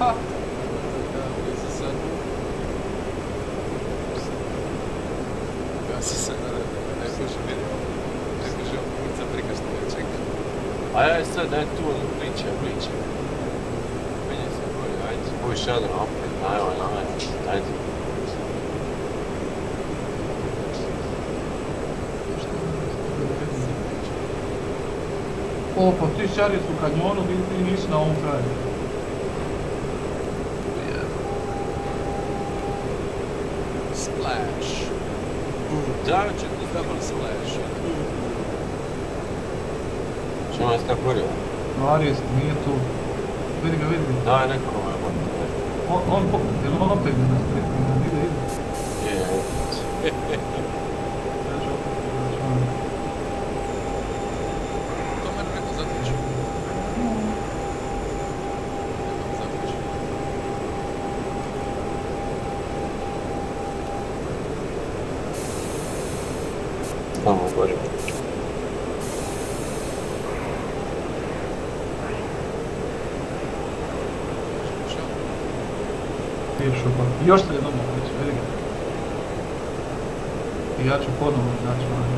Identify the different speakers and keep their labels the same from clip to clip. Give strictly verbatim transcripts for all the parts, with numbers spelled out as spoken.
Speaker 1: Ha!
Speaker 2: Gasi se, ne može vidjeti. Ne može ulica prikaš što me čeka.
Speaker 3: A ja sad, daj tu, bliče, bliče. Penje se bolje, ajde. Uviš Jadran opet, najvaj, najvaj, ajde.
Speaker 1: O, pa ti šari su u kanjonu, ti nisi na ovom kraju.
Speaker 2: Splash.
Speaker 3: Da, će ti
Speaker 2: Double splash.
Speaker 3: ćemo je stakurio.
Speaker 1: Arist, nije tu. Vidi ga, vidi ga.
Speaker 3: Daj neko me bude.
Speaker 1: On, on, jel on opet ide na stripu? Ide, ide.
Speaker 3: Je,
Speaker 1: Ja ću opet, ja ću ono.
Speaker 2: To mene neko zatiče. Neko zatiče.
Speaker 3: tamo gore.
Speaker 1: Piješ opak. Još se jednom moguće, vidi ga. I ja ću ponovno naći vanje.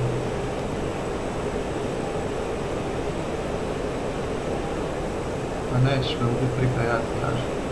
Speaker 1: A nećeš me ubiti prika, ja ti kažem.